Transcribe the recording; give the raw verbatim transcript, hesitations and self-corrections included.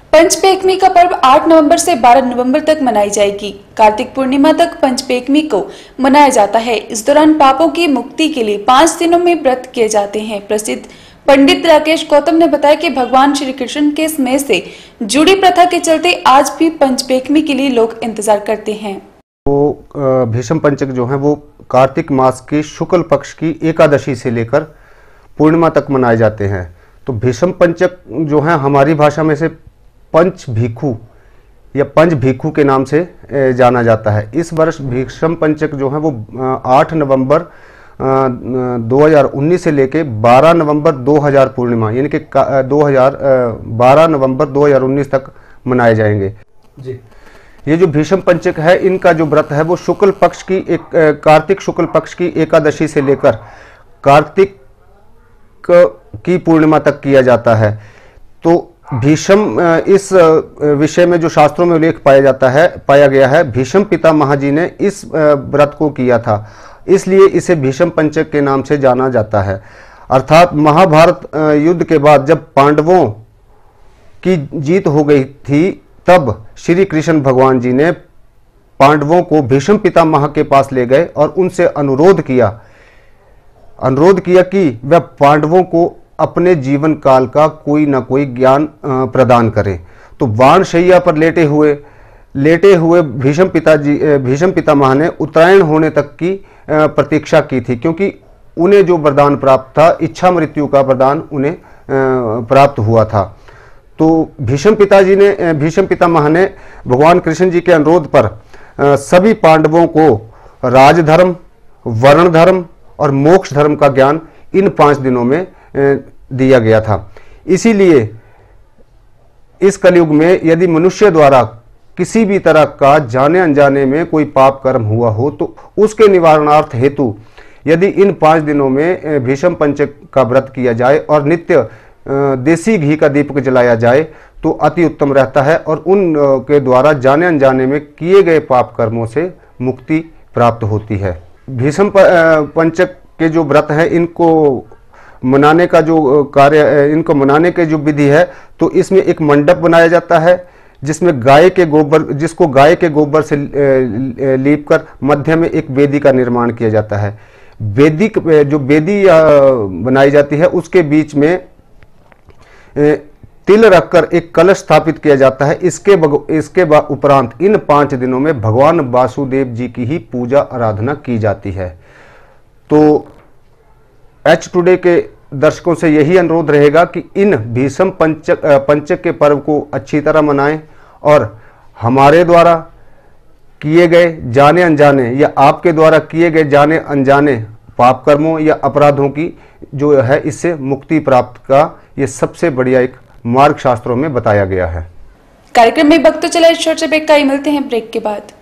पंचपेकमी का पर्व आठ नवंबर से बारह नवंबर तक मनाई जाएगी। कार्तिक पूर्णिमा तक पंचपेकमी को मनाया जाता है। इस दौरान पापों की मुक्ति के लिए पाँच दिनों में व्रत किए जाते हैं। प्रसिद्ध पंडित राकेश गौतम ने बताया कि भगवान श्री कृष्ण के स्नेह से जुड़ी प्रथा के चलते आज भी पंचपेकमी के लिए लोग इंतजार करते हैं। वो भीष्म पंचक जो है वो कार्तिक मास की शुक्ल पक्ष की एकादशी से लेकर पूर्णिमा तक मनाए जाते हैं। तो भीष्म पंचक जो है हमारी भाषा में से पंच भीखू या पंच भीखू के नाम से जाना जाता है। इस वर्ष भीष्म पंचक जो है वो आठ नवंबर दो हज़ार उन्नीस से लेके बारह नवंबर दो हज़ार पूर्णिमा यानी कि दो हज़ार बारह नवंबर दो हज़ार उन्नीस तक मनाए जाएंगे जी। ये जो भीष्म पंचक है इनका जो व्रत है वो शुक्ल पक्ष की एक कार्तिक शुक्ल पक्ष की एकादशी से लेकर कार्तिक की पूर्णिमा तक किया जाता है। तो भीष्म इस विषय में जो शास्त्रों में उल्लेख पाया जाता है पाया गया है भीष्म पितामह जी ने इस व्रत को किया था, इसलिए इसे भीष्म पंचक के नाम से जाना जाता है। अर्थात महाभारत युद्ध के बाद जब पांडवों की जीत हो गई थी तब श्री कृष्ण भगवान जी ने पांडवों को भीष्म पितामह के पास ले गए और उनसे अनुरोध किया अनुरोध किया कि वह पांडवों को अपने जीवन काल का कोई ना कोई ज्ञान प्रदान करें। तो वाण शैया पर लेटे हुए लेटे हुए भीष्म पिताजी भीष्म पितामह ने उत्तरायण होने तक की प्रतीक्षा की थी, क्योंकि उन्हें जो वरदान प्राप्त था इच्छा मृत्यु का वरदान उन्हें प्राप्त हुआ था। तो भीष्म पिताजी ने भीष्म पितामह ने भगवान कृष्ण जी के अनुरोध पर सभी पांडवों को राजधर्म, वर्ण धर्म और मोक्ष धर्म का ज्ञान इन पांच दिनों में दिया गया था। इसीलिए इस कलयुग में यदि मनुष्य द्वारा किसी भी तरह का जाने अनजाने में कोई पाप कर्म हुआ हो तो उसके निवारणार्थ हेतु यदि इन पांच दिनों में भीष्म पंचक का व्रत किया जाए और नित्य देसी घी का दीपक जलाया जाए तो अति उत्तम रहता है और उन के द्वारा जाने अनजाने में किए गए पाप कर्मों से मुक्ति प्राप्त होती है। भीष्म पंचक के जो व्रत है इनको मनाने का जो कार्य इनको मनाने के जो विधि है तो इसमें एक मंडप बनाया जाता है जिसमें गाय के गोबर जिसको गाय के गोबर से लीप कर मध्य में एक वेदी का निर्माण किया जाता है। वेदी जो वेदी बनाई जाती है उसके बीच में तिल रखकर एक कलश स्थापित किया जाता है। इसके इसके उपरांत इन पांच दिनों में भगवान वासुदेव जी की ही पूजा आराधना की जाती है। तो एच टुडे के दर्शकों से यही अनुरोध रहेगा कि इन भीष्म पंचक पंचक के पर्व को अच्छी तरह मनाएं और हमारे द्वारा किए गए जाने अनजाने या आपके द्वारा किए गए जाने अनजाने पाप कर्मों या अपराधों की जो है इससे मुक्ति प्राप्त का ये सबसे बढ़िया एक मार्ग शास्त्रों में बताया गया है। कार्यक्रम में भक्त चला छोटे ब्रेक का ही मिलते हैं ब्रेक के बाद।